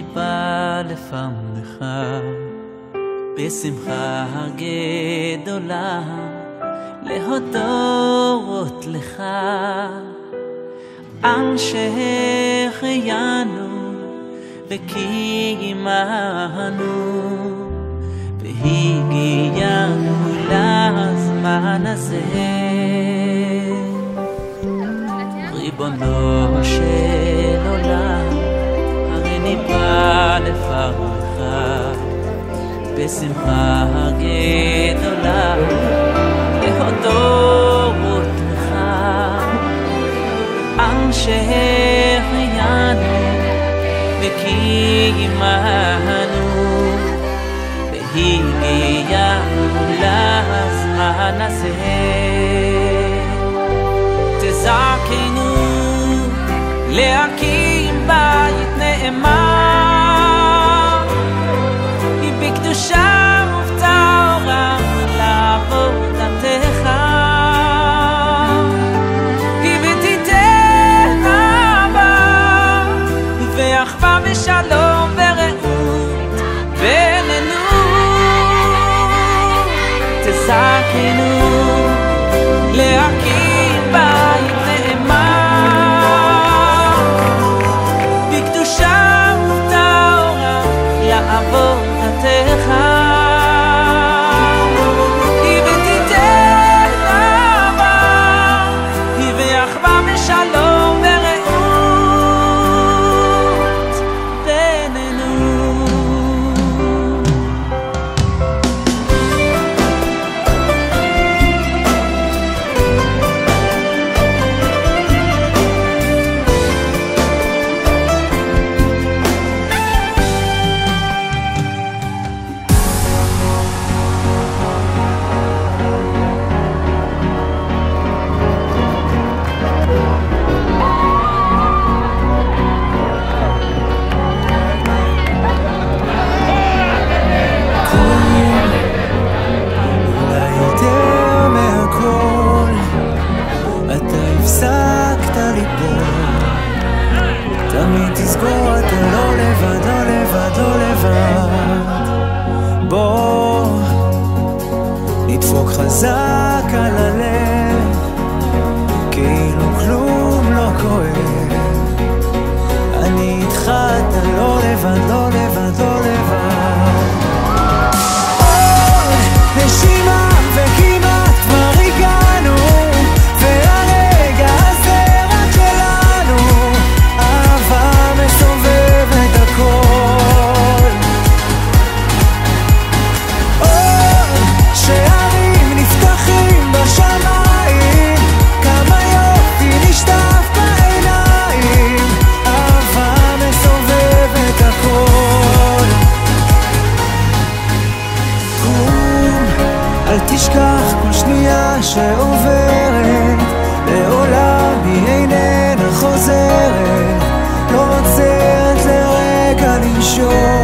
בא לפניך בשמחה גדולה להודות לך על שהחיינו וקיימנו והגיענו לזמן הזה. ריבונו של עולם, הריני בא לפניך בשמחה גדולה להודות לך על שהחיינו וקיימנו והגיענו לזמן הזה. תזכנו להקים בית נאמן בקדושה ובטהרה לעבודתך, ותיתן אהבה ואחווה ושלום ורעות בינינו. תזכנו להקים בית נאמן בקדושה ובטהרה לעבודתך, ותיתן אהבה ואחווה ושלום ורעות בינינו. תמיד תזכור, אתה לא לבד, לא לבד, לא לבד. בוא נדפוק חזק על הלב כאילו כלום לא כואב. אני איתך, אתה לא לבד, לא לבד, לא לבד. עוד נשימה וכמעט כבר הגענו, והרגע הזה רק שלנו. אהבה מסובבת הכל, עוד שערים נפתחים בשמיים, כמה יופי נשטף בעיניים. אהבה מסובבת הכל. קום, אל תשכח כל שנייה שעוברת, לעולם היא איננה חוזרת. לא עוצרת לרגע לנשום.